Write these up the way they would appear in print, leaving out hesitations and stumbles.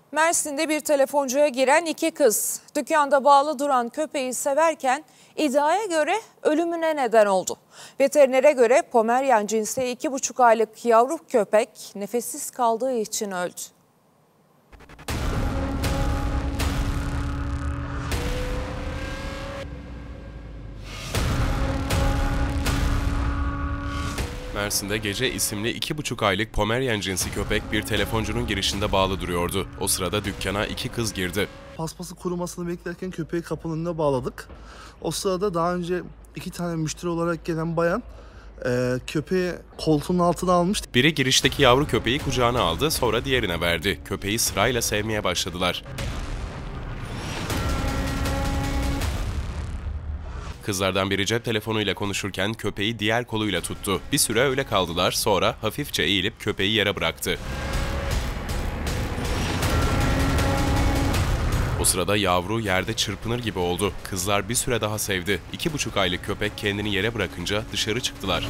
Mersin'de bir telefoncuya giren iki kız dükkanda bağlı duran köpeği severken iddiaya göre ölümüne neden oldu. Veterinere göre Pomeryan cinsi 2,5 aylık yavru köpek nefessiz kaldığı için öldü. Mersin'de Gece isimli 2,5 aylık Pomeryan cinsi köpek bir telefoncunun girişinde bağlı duruyordu. O sırada dükkana iki kız girdi. Paspası kurumasını beklerken köpeği kapının önüne bağladık. O sırada daha önce 2 tane müşteri olarak gelen bayan köpeği koltuğun altına almıştı. Biri girişteki yavru köpeği kucağına aldı, sonra diğerine verdi. Köpeği sırayla sevmeye başladılar. Kızlardan biri cep telefonuyla konuşurken köpeği diğer koluyla tuttu. Bir süre öyle kaldılar, sonra hafifçe eğilip köpeği yere bıraktı. O sırada yavru yerde çırpınır gibi oldu. Kızlar bir süre daha sevdi. 2,5 aylık köpek kendini yere bırakınca dışarı çıktılar.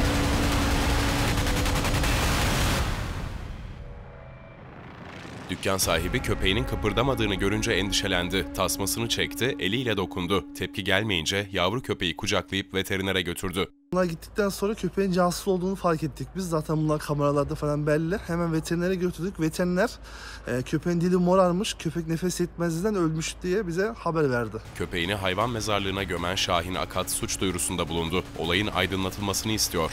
Dükkan sahibi köpeğinin kıpırdamadığını görünce endişelendi. Tasmasını çekti, eliyle dokundu. Tepki gelmeyince yavru köpeği kucaklayıp veterinere götürdü. Bunlar gittikten sonra köpeğin cansız olduğunu fark ettik biz. Zaten bunlar kameralarda falan belli. Hemen veterinere götürdük. Veteriner köpeğin dili morarmış, köpek nefes yetmezliğinden ölmüş diye bize haber verdi. Köpeğini hayvan mezarlığına gömen Şahin Akat suç duyurusunda bulundu. Olayın aydınlatılmasını istiyor.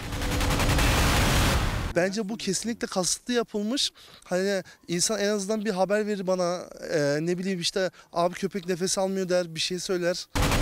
Bence bu kesinlikle kasıtlı yapılmış. Hani insan en azından bir haber verir bana, ne bileyim işte abi köpek nefes almıyor der, bir şey söyler.